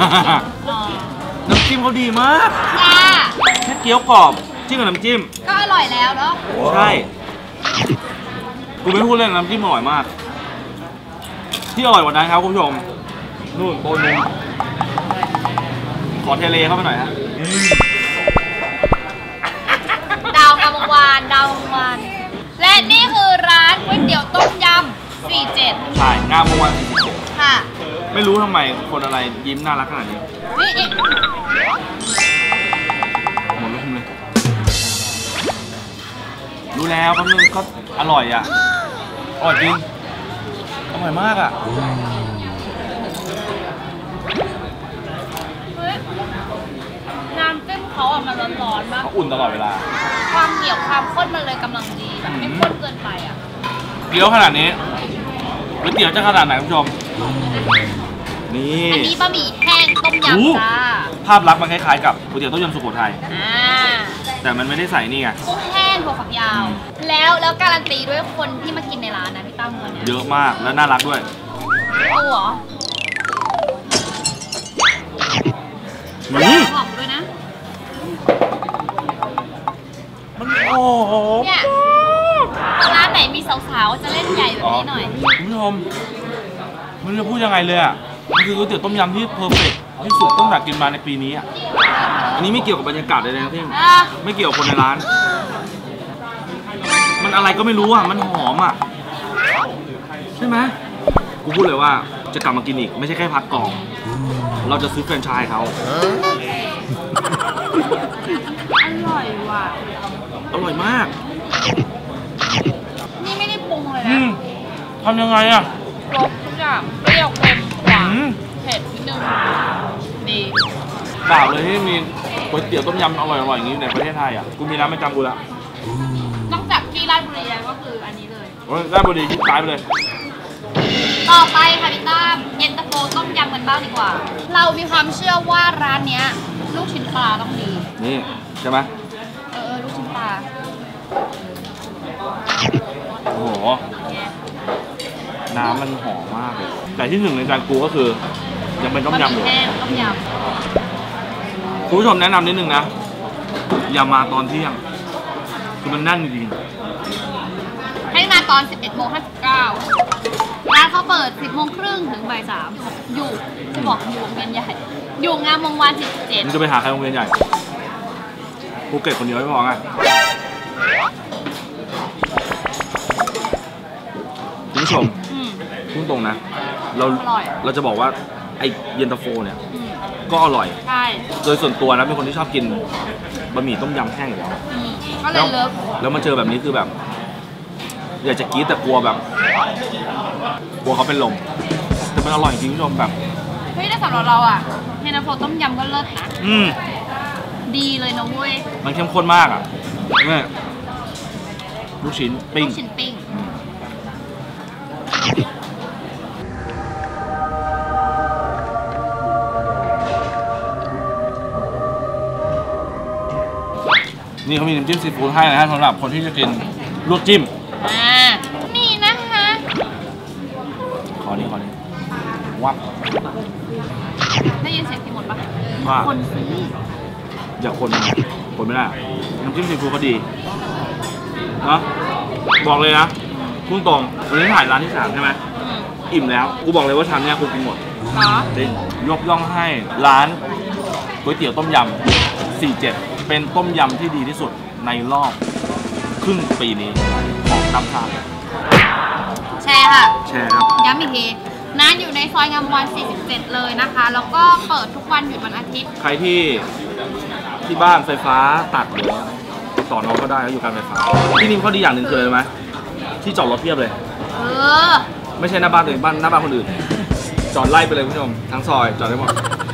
น้ำจิ้มเขาดีมากจ้าแค่เกี๊ยวกรอบจิ้มกับน้ำจิ้มก็อร่อยแล้วเนาะใช่กูไม่พูดเล่นน้ำจิ้มอร่อยมากที่อร่อยกว่านั้นครับคุณผู้ชมนู่นโบนึงขอเทเลเข้าไปหน่อยฮะดาวงามวงวานดาวงามวงวานและนี่คือร้านก๋วยเตี๋ยวต้มยำ47 ใช่งามวงวาน47 ค่ะไม่รู้ทำไมคนอะไรยิ้มน่ารักขนาดนี้นี่อีกหมดเลยรู้แล้วก็นึงก็อร่อยอ่ะอร่อยจริงอร่อยมากอ่ะน้ำจิ้มเขาอ่ะมันร้อนๆมากเขาอุ่นตลอดเวลาความเหนียวความข้นมันเลยกำลังดีแบบไม่ข้นเกินไปอ่ะเกี๊ยวขนาดนี้ก๋วยเตี๋ยวจะขนาดไหนคุณผู้ชมนี่อันนี้บะหมี่แห้งต้มยำจ้าภาพลักษณ์มันคล้ายๆกับก๋วยเตี๋ยวต้มยำสุโขทัยแต่มันไม่ได้ใส่นี่ไงกุ้งแห้งถั่วฝักยาวแล้วการันตีด้วยคนที่มากินในร้านนะพี่ตั้มคนนี้เยอะมากและน่ารักด้วยตัวเหรอหอมด้วยนะมันโอ้โหเนี่ยร้านไหนมีสาวๆจะเล่นใหญ่แบบนี้หน่อยคุณผู้ชมมันจะพูดยังไงเลยอ่ะมันคือก๋วยเตี๋ยวต้มยำที่เพอร์เฟกต์ที่สุดต้องอยากกินมาในปีนี้อ่ะอันนี้ไม่เกี่ยวกับบรรยากาศเลยนะพี่ไม่เกี่ยวกับคนในร้านมันอะไรก็ไม่รู้อ่ะมันหอมอ่ะใช่ไหมกูพูดเลยว่าจะกลับมากินอีกไม่ใช่แค่พักกล่องเราจะซื้อแฟรนไชส์เขาอร่อยว่ะอร่อยมากนี่ไม่ได้ปรุงเลยนะทำยังไงอ่ะครบทุกอย่างเปรี้ยวเค็มหวานเผ็ดนิดนึงดีเปล่าเลยที่มีก๋วยเตี๋ยวต้มยำอร่อยๆอย่างนี้ในประเทศไทยอ่ะกูมีร้านประจำกูละนอกจากที่ราชบุรีก็คืออันนี้เลยราชบุรีคิดซ้ายไปเลยต่อไปค่ะพี่ตั้มเย็นตาโฟต้มยำกันบ้างดีกว่าเรามีความเชื่อว่าร้านเนี้ยลูกชิ้นปลาต้องดีนี่ใช่ไหมลูกชิ้นปลาโอ้โหน้ำมันหอมมากเลยแต่ที่หนึ่งในใจกูก็คือยังเป็นต้มยำอยู่ต้มยำคุณผู้ชมแนะนำนิดนึงนะอย่ามาตอนเที่ยงคือมันแน่นจริงๆให้มาตอน 11:59 ร้านเขาเปิด 10:30 ถึงบ่าย 3อยู่จะบอกอยู่วงเวียนใหญ่อยู่งามวงวาน47 มึงจะไปหาใครวงเวียนใหญ่ภูเก็ตคนเดียวไม่พอไงคุณผู้ชมพูดตรงนะเราจะบอกว่าไอเย็นตาโฟเนี่ยก็อร่อยใช่โดยส่วนตัวนะเป็นคนที่ชอบกินบะหมี่ต้มยำแห้งอยู่แล้วก็เลยเลิฟแล้วมาเจอแบบนี้คือแบบอยากจะกรี๊ดแต่กลัวเขาเป็นลมแต่มันอร่อยจริงคุณผู้ชมแบบเฮ้ยแต่สำหรับเราอ่ะเย็นตาโฟต้มยำก็เลิศนะดีเลยนะเว้ยมันเข้มข้นมากอ่ะนี่ลูกชิ้นปิ้งนี่เขามีน้ำจิ้มซีฟู้ดให้นะฮะสำหรับคนที่จะกินลวกจิ้มนี่นะคะขอนี้วับได้ยินเสียงที่หมดปะคนซื้ออย่าคนไม่ได้น้ำจิ้มซีฟู้ดเขาดีนะบอกเลยนะพุ่งตรงวันนี้ถ่ายร้านที่3ใช่ไหมอิ่มแล้วกูบอกเลยว่าชามนี้กูกินหมดจริงยกย่องให้ร้านก๋วยเตี๋ยวต้มยำ47เป็นต้มยำที่ดีที่สุดในรอบครึ่งปีนี้ของตำถาดแชร์ค่ะแชร์ครับย้ำอีกทีร้านอยู่ในซอยงามวงวาน47เลยนะคะแล้วก็เปิดทุกวันหยุดวันอาทิตย์ใครที่บ้านไฟฟ้าตัดหรือต่อน้องก็ได้อยู่การไฟฟ้าที่นี่เขาดีอย่างหนึ่งคืออะไรไหมที่จอดรถเพียบเลยไม่ใช่หน้าบ้านตัวเองบ้านหน้าบ้านคนอื่นจอดไล่ไปเลยคุณผู้ชมทั้งซอยจอดได้หมด